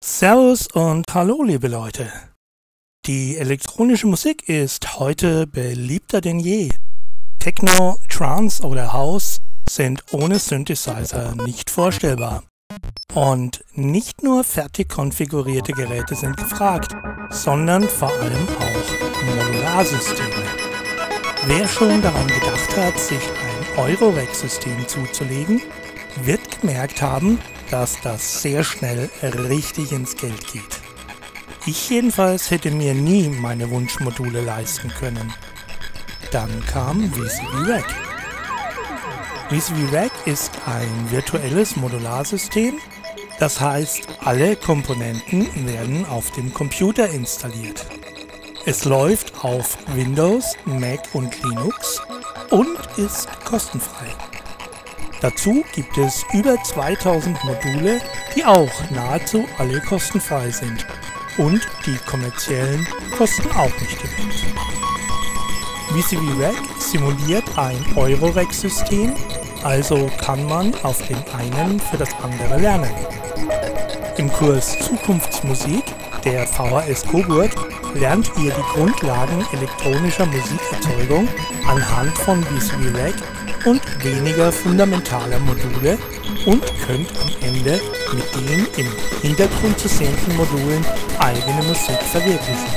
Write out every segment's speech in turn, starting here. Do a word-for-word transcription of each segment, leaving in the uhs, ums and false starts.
Servus und hallo liebe Leute. Die elektronische Musik ist heute beliebter denn je. Techno, Trance oder House sind ohne Synthesizer nicht vorstellbar. Und nicht nur fertig konfigurierte Geräte sind gefragt, sondern vor allem auch Modularsysteme. Wer schon daran gedacht hat, sich ein Eurorack-System zuzulegen, wird gemerkt haben, dass das sehr schnell richtig ins Geld geht. Ich jedenfalls hätte mir nie meine Wunschmodule leisten können. Dann kam V C V Rack. V C V Rack ist ein virtuelles Modularsystem, das heißt, alle Komponenten werden auf dem Computer installiert. Es läuft auf Windows, Mac und Linux und ist kostenfrei. Dazu gibt es über zweitausend Module, die auch nahezu alle kostenfrei sind. Und die kommerziellen kosten auch nicht die Welt. V C V Rack simuliert ein Eurorack-System, also kann man auf dem einen für das andere lernen. Im Kurs Zukunftsmusik der V H S Coburg lernt ihr die Grundlagen elektronischer Musikerzeugung anhand von V C V Rack und weniger fundamentaler Module und könnt am Ende mit den im Hintergrund zu sehenden Modulen eigene Musik verwirklichen.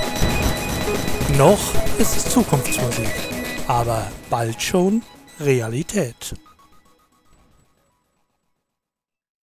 Noch ist es Zukunftsmusik, aber bald schon Realität.